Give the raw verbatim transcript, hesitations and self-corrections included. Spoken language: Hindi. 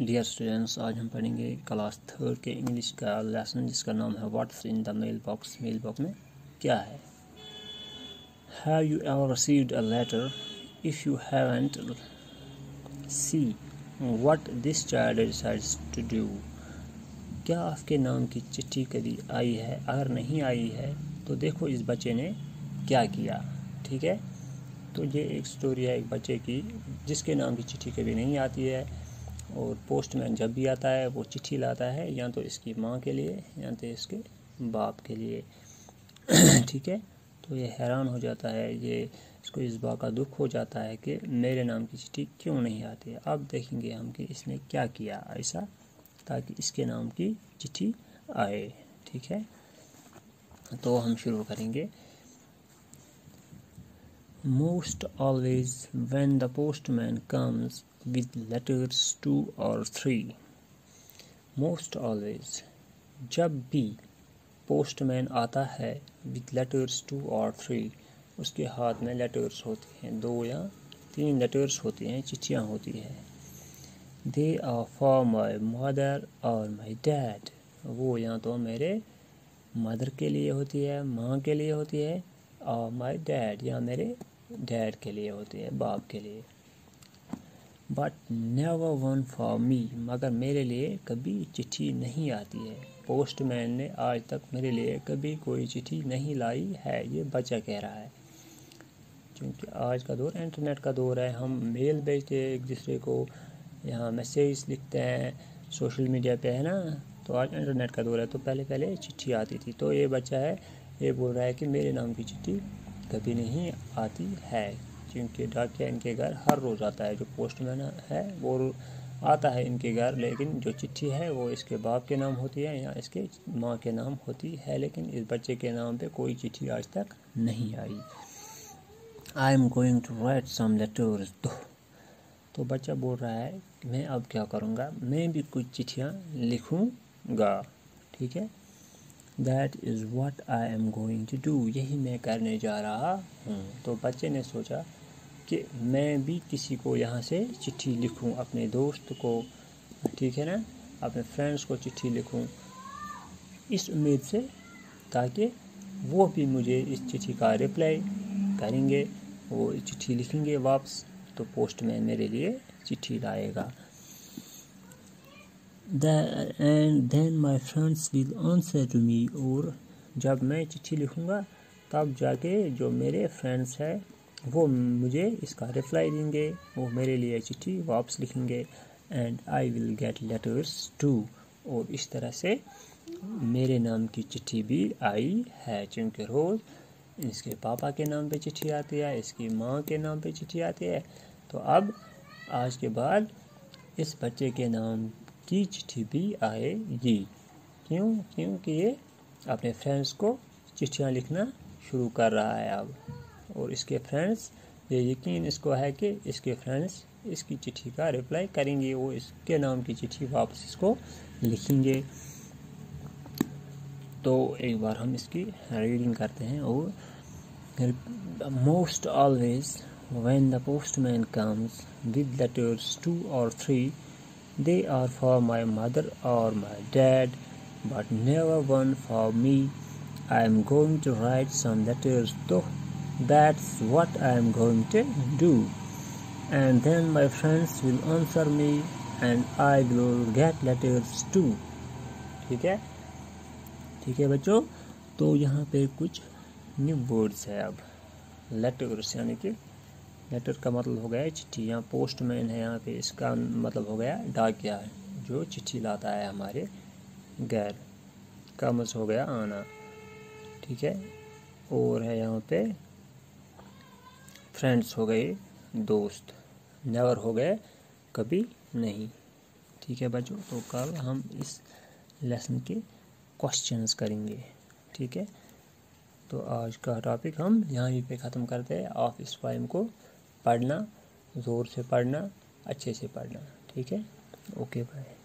डियर स्टूडेंट्स, आज हम पढ़ेंगे क्लास थर्ड के इंग्लिश का लेसन जिसका नाम है what's in the mail box. Mail box में क्या है। Have you ever received a letter? If you haven't, see what this child decides to do. क्या आपके नाम की चिट्ठी कभी आई है? अगर नहीं आई है तो देखो इस बच्चे ने क्या किया। ठीक है, तो ये एक स्टोरी है एक बच्चे की जिसके नाम की चिट्ठी कभी नहीं आती है, और पोस्टमैन जब भी आता है वो चिट्ठी लाता है या तो इसकी माँ के लिए या तो इसके बाप के लिए। ठीक है, तो ये हैरान हो जाता है, ये इसको इस बात का दुख हो जाता है कि मेरे नाम की चिट्ठी क्यों नहीं आती है। अब देखेंगे हम कि इसने क्या किया ऐसा ताकि इसके नाम की चिट्ठी आए। ठीक है, तो हम शुरू करेंगे। Most always when the postman comes with letters two or three. Most always जब भी पोस्टमैन आता है with letters two or three, उसके हाथ में लेटर्स होते हैं, दो या तीन लेटर्स होती हैं, चिट्ठियाँ होती हैं। They are for my mother or my dad. वो या तो मेरे मदर के लिए होती है, माँ के लिए होती है, और my dad या मेरे डैड के लिए होती है, बाप के लिए। But never one for me, मगर मेरे लिए कभी चिट्ठी नहीं आती है। पोस्टमैन ने आज तक मेरे लिए कभी कोई चिट्ठी नहीं लाई है, ये बच्चा कह रहा है। क्योंकि आज का दौर इंटरनेट का दौर है, हम मेल भेजते हैं एक दूसरे को, यहाँ मैसेज लिखते हैं सोशल मीडिया पे, है ना। तो आज इंटरनेट का दौर है, तो पहले पहले चिट्ठी आती थी। तो ये बच्चा है, ये बोल रहा है कि मेरे नाम की चिट्ठी कभी नहीं आती है, क्योंकि डाकिया इनके घर हर रोज़ आता है। जो पोस्टमैन है वो आता है इनके घर, लेकिन जो चिट्ठी है वो इसके बाप के नाम होती है या इसके माँ के नाम होती है, लेकिन इस बच्चे के नाम पे कोई चिट्ठी आज तक नहीं आई। I am going to write some letters. तो बच्चा बोल रहा है कि मैं अब क्या करूँगा, मैं भी कुछ चिट्ठियाँ लिखूँगा। ठीक है, That is what I am going to do. यही मैं करने जा रहा हूँ। तो बच्चे ने सोचा कि मैं भी किसी को यहाँ से चिट्ठी लिखूँ, अपने दोस्त को, ठीक है ना, अपने फ्रेंड्स को चिट्ठी लिखूँ, इस उम्मीद से ताकि वो भी मुझे इस चिट्ठी का रिप्लाई करेंगे, वो चिट्ठी लिखेंगे वापस, तो पोस्टमैन मेरे लिए चिट्ठी लाएगा। That, and then my friends will answer to me. और जब मैं चिट्ठी लिखूँगा तब जाके जो मेरे फ्रेंड्स हैं वो मुझे इसका रिप्लाई देंगे, वो मेरे लिए चिट्ठी वापस लिखेंगे। And I will get letters to. और इस तरह से मेरे नाम की चिट्ठी भी आई है, क्योंकि रोज़ इसके पापा के नाम पे चिट्ठी आती है, इसकी माँ के नाम पे चिट्ठी आती है। तो अब आज के बाद इस बच्चे के नाम की चिट्ठी भी आएगी। क्यों? क्योंकि ये अपने फ्रेंड्स को चिट्ठियाँ लिखना शुरू कर रहा है अब, और इसके फ्रेंड्स, ये यकीन इसको है कि इसके फ्रेंड्स इसकी चिट्ठी का रिप्लाई करेंगे, वो इसके नाम की चिट्ठी वापस इसको लिखेंगे। तो एक बार हम इसकी रीडिंग करते हैं। और most always when the postman comes with letters to और थ्री, they are for my mother or my dad, but never one for me. I am going to write some letters though. That's what I am going to do. And then my friends will answer me and I will get letters too. ठीक है, ठीक है बच्चों। तो यहाँ पे कुछ न्यू वर्ड्स है। अब लेटर्स यानी कि लेटर का मतलब हो गया चिट्ठी, यहाँ पोस्टमैन है, यहाँ पे इसका मतलब हो गया डाकिया है जो चिट्ठी लाता है हमारे घर। कम्स हो गया आना, ठीक है। और है यहाँ पे फ्रेंड्स हो गए दोस्त, नेवर हो गए कभी नहीं। ठीक है बच्चों, तो कल हम इस लेसन के क्वेश्चंस करेंगे। ठीक है, तो आज का टॉपिक हम यहाँ पे ख़त्म करते हैं। आप इस पोएम को पढ़ना, ज़ोर से पढ़ना, अच्छे से पढ़ना। ठीक है, ओके बाय।